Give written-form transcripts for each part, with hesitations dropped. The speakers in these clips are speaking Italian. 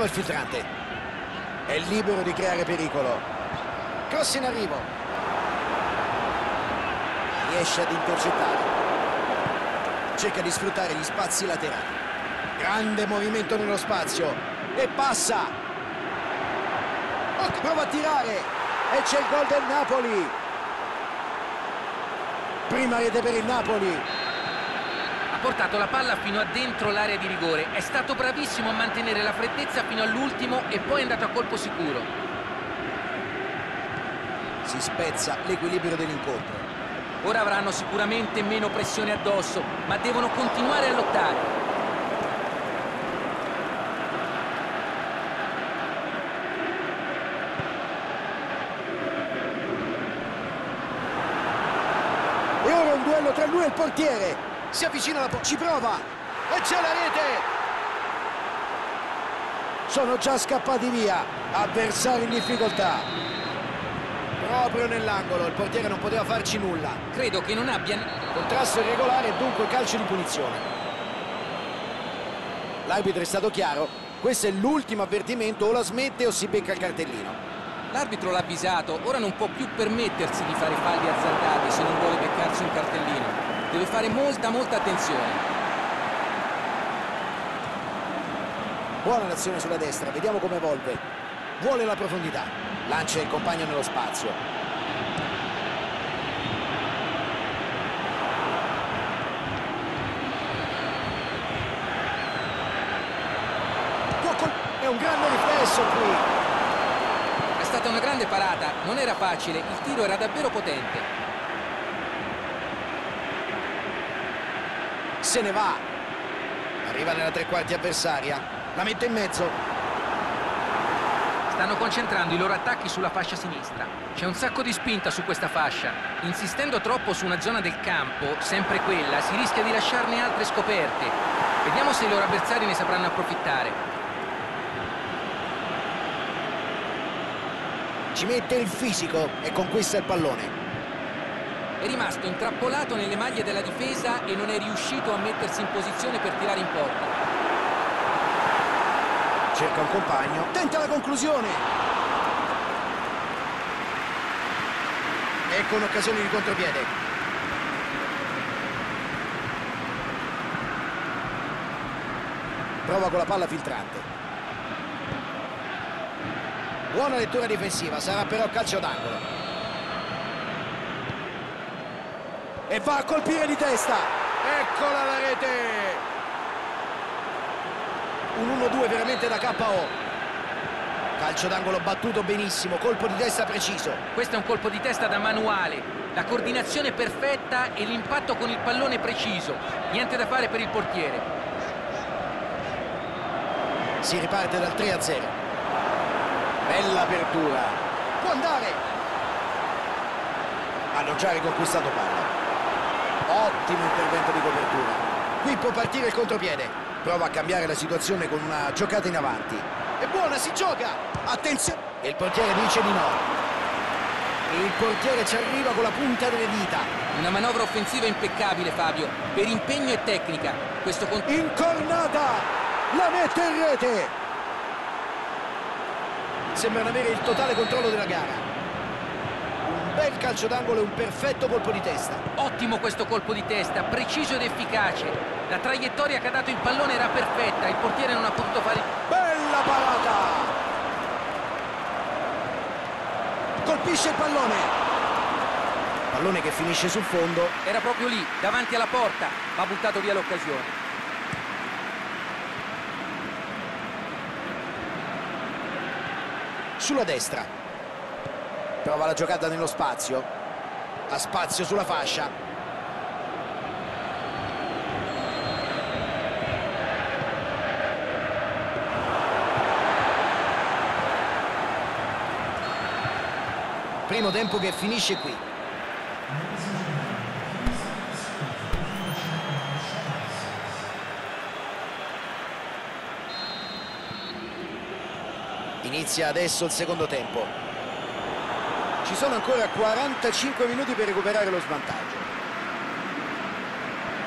Trova il filtrante. È libero di creare pericolo. Cross in arrivo. Riesce ad intercettare. Cerca di sfruttare gli spazi laterali. Grande movimento nello spazio. E passa. Oh, prova a tirare. E c'è il gol del Napoli. Prima rete per il Napoli. Ha portato la palla fino a dentro l'area di rigore. È stato bravissimo a mantenere la freddezza fino all'ultimo e poi è andato a colpo sicuro. Si spezza l'equilibrio dell'incontro. Ora avranno sicuramente meno pressione addosso, ma devono continuare a lottare. E ora un duello tra lui e il portiere. Si avvicina alla ci prova. E c'è la rete. Sono già scappati via. Avversari in difficoltà. Proprio nell'angolo, il portiere non poteva farci nulla. Credo che non abbia... Contrasto irregolare e dunque calcio di punizione. L'arbitro è stato chiaro. Questo è l'ultimo avvertimento, o la smette o si becca il cartellino. L'arbitro l'ha avvisato, ora non può più permettersi di fare falli azzardati se non vuole beccarsi un cartellino. Deve fare molta attenzione. Buona l'azione sulla destra, vediamo come evolve. Vuole la profondità. Lancia il compagno nello spazio. È un grande riflesso qui. È stata una grande parata, non era facile, il tiro era davvero potente. Se ne va. Arriva nella tre quarti avversaria. La mette in mezzo. Stanno concentrando i loro attacchi sulla fascia sinistra. C'è un sacco di spinta su questa fascia. Insistendo troppo su una zona del campo, sempre quella, si rischia di lasciarne altre scoperte. Vediamo se i loro avversari ne sapranno approfittare. Ci mette il fisico e conquista il pallone. È rimasto intrappolato nelle maglie della difesa e non è riuscito a mettersi in posizione per tirare in porta. Cerca un compagno, tenta la conclusione. Ecco un'occasione di contropiede. Prova con la palla filtrante. Buona lettura difensiva, sarà però calcio d'angolo. E va a colpire di testa. Eccola la rete. Un 1-2 veramente da KO. Calcio d'angolo battuto benissimo, colpo di testa preciso. Questo è un colpo di testa da manuale. La coordinazione perfetta e l'impatto con il pallone preciso. Niente da fare per il portiere. Si riparte dal 3-0. Bella apertura. Può andare. Hanno già riconquistato palla. Ottimo intervento di copertura. Qui può partire il contropiede. Prova a cambiare la situazione con una giocata in avanti. È buona, si gioca. Attenzione. E il portiere dice di no. Il portiere ci arriva con la punta delle dita. Una manovra offensiva impeccabile, Fabio, per impegno e tecnica. Incornata. La mette in rete. Sembrano avere il totale controllo della gara. Un bel calcio d'angolo e un perfetto colpo di testa. Ottimo questo colpo di testa, preciso ed efficace. La traiettoria che ha dato il pallone era perfetta, il portiere non ha potuto fare... Bella parata! Colpisce il pallone. Pallone che finisce sul fondo. Era proprio lì, davanti alla porta, ma ha buttato via l'occasione. Sulla destra. Prova la giocata nello spazio. Ha spazio sulla fascia. Primo tempo che finisce qui. Inizia adesso il secondo tempo. Ci sono ancora 45 minuti per recuperare lo svantaggio.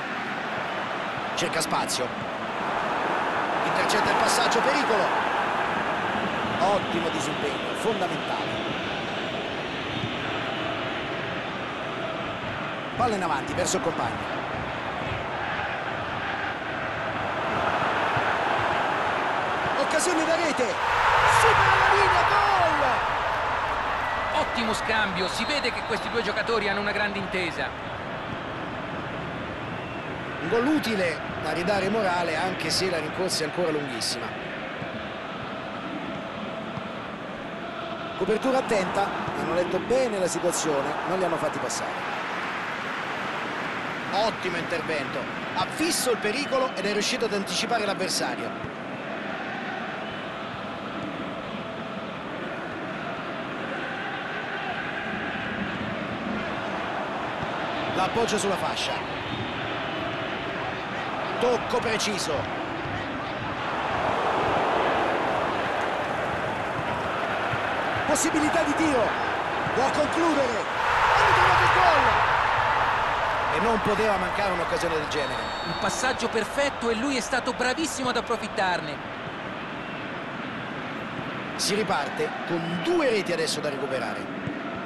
Cerca spazio. Intercetta il passaggio, pericolo. Ottimo disimpegno, fondamentale. Palla in avanti verso il compagno. Occasione da rete. Supera la linea, gol! Ottimo scambio, si vede che questi due giocatori hanno una grande intesa. Un gol utile da ridare morale anche se la rincorsa è ancora lunghissima. Copertura attenta, hanno letto bene la situazione, non li hanno fatti passare. Ottimo intervento, ha visto il pericolo ed è riuscito ad anticipare l'avversario. L'appoggio sulla fascia. Tocco preciso. Possibilità di tiro. Può concludere. Hanno trovato il gol. E non poteva mancare un'occasione del genere. Un passaggio perfetto e lui è stato bravissimo ad approfittarne. Si riparte con 2 reti adesso da recuperare.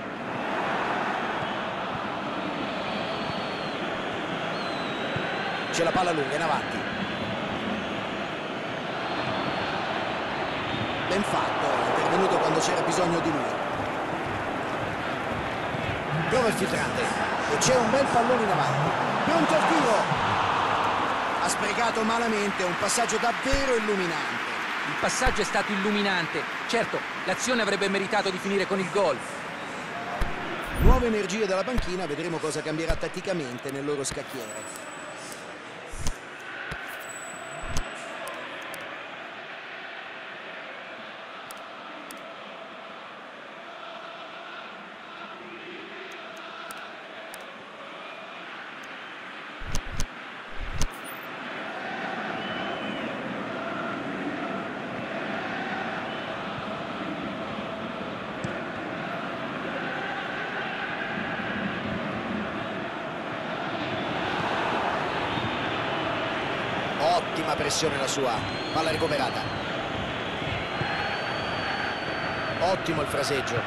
C'è la palla lunga in avanti. Ben fatto, è intervenuto quando c'era bisogno di lui. Prova il filtrante e c'è un bel pallone in avanti. Pronto al tiro. Ha sprecato malamente un passaggio davvero illuminante. Il passaggio è stato illuminante. Certo, l'azione avrebbe meritato di finire con il gol. Nuove energie dalla panchina, vedremo cosa cambierà tatticamente nel loro scacchiere. Ottima pressione la sua, palla recuperata. Ottimo il fraseggio.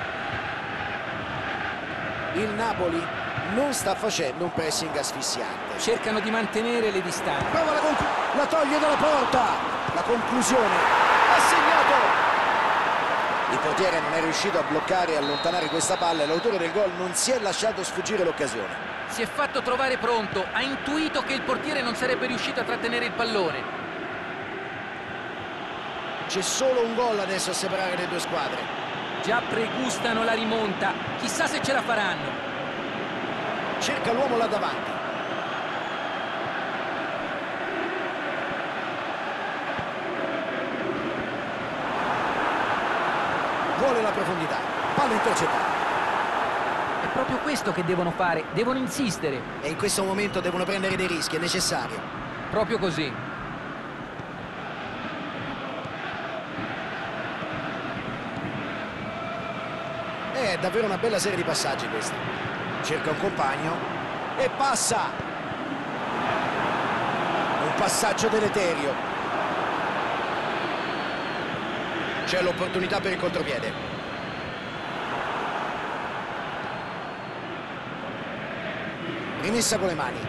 Il Napoli non sta facendo un pressing asfissiante. Cercano di mantenere le distanze. Prova la toglie dalla porta. La conclusione. Ha segnato. Il portiere non è riuscito a bloccare e allontanare questa palla e l'autore del gol non si è lasciato sfuggire l'occasione. Si è fatto trovare pronto, ha intuito che il portiere non sarebbe riuscito a trattenere il pallone. C'è solo un gol adesso a separare le due squadre. Già pregustano la rimonta, chissà se ce la faranno. Cerca l'uomo là davanti. Vuole la profondità, palla intercettata. È proprio questo che devono fare, devono insistere. E in questo momento devono prendere dei rischi, è necessario. Proprio così. È davvero una bella serie di passaggi questa. Cerca un compagno e passa. Un passaggio deleterio. C'è l'opportunità per il contropiede. Rimessa con le mani.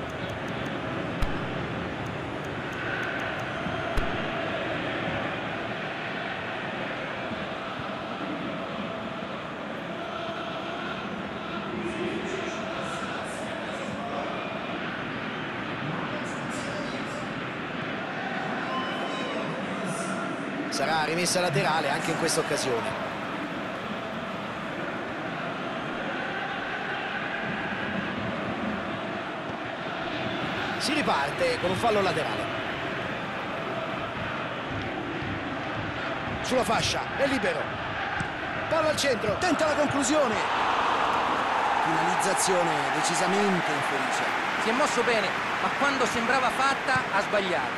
Sarà rimessa laterale anche in questa occasione. Si riparte con un fallo laterale. Sulla fascia, è libero. Palla al centro, tenta la conclusione. Finalizzazione decisamente infelice. Si è mosso bene, ma quando sembrava fatta ha sbagliato.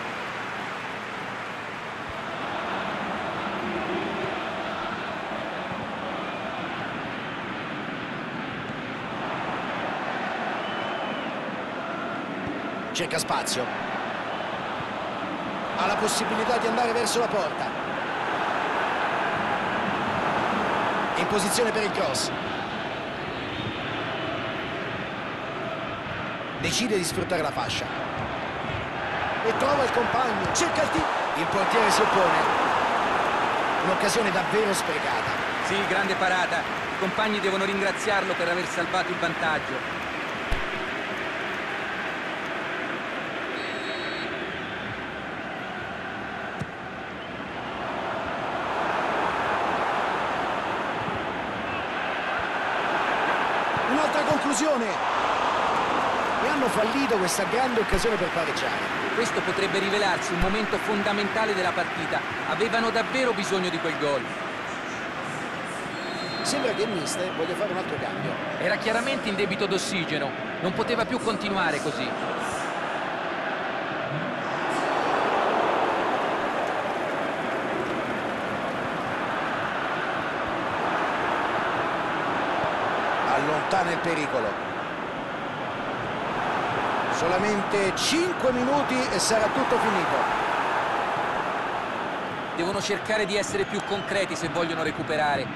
Cerca spazio. Ha la possibilità di andare verso la porta. in posizione per il cross. Decide di sfruttare la fascia e trova il compagno, cerca il tiro. Il portiere si oppone. Un'occasione davvero sprecata. Sì, grande parata. I compagni devono ringraziarlo per aver salvato il vantaggio. Un'altra conclusione. E hanno fallito questa grande occasione per pareggiare. Questo potrebbe rivelarsi un momento fondamentale della partita. Avevano davvero bisogno di quel gol. Sembra che il mister voglia fare un altro cambio. Era chiaramente in debito d'ossigeno. Non poteva più continuare così. Allontana il pericolo. Solamente 5 minuti e sarà tutto finito. Devono cercare di essere più concreti se vogliono recuperare.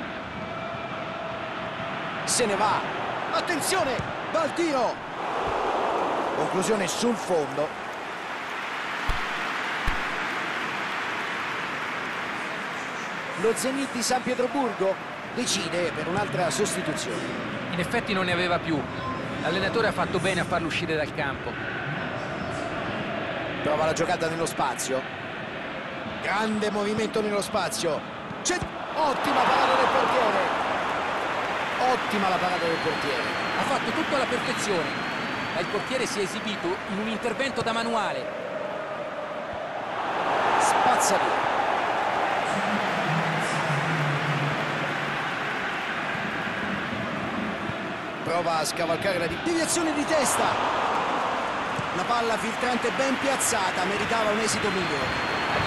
Se ne va. Attenzione, va al tiro. Conclusione sul fondo. Lo Zenit di San Pietroburgo decide per un'altra sostituzione. In effetti non ne aveva più. L'allenatore ha fatto bene a farlo uscire dal campo. Prova la giocata nello spazio. Grande movimento nello spazio. C'è ottima parata del portiere. Ottima la parata del portiere. Ha fatto tutto alla perfezione, ma il portiere si è esibito in un intervento da manuale. Spazza via. Prova a scavalcare la deviazione di testa. La palla filtrante ben piazzata, meritava un esito migliore.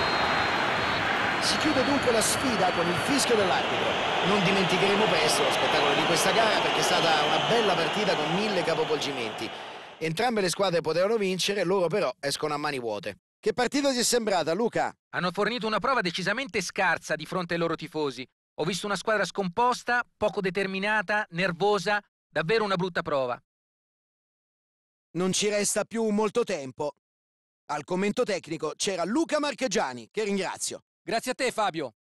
Si chiude dunque la sfida con il fischio dell'arbitro. Non dimenticheremo presto lo spettacolo di questa gara perché è stata una bella partita con 1000 capovolgimenti. Entrambe le squadre potevano vincere, loro però escono a mani vuote. Che partita ti è sembrata, Luca? Hanno fornito una prova decisamente scarsa di fronte ai loro tifosi. Ho visto una squadra scomposta, poco determinata, nervosa, davvero una brutta prova. Non ci resta più molto tempo. Al commento tecnico c'era Luca Marchegiani, che ringrazio. Grazie a te, Fabio.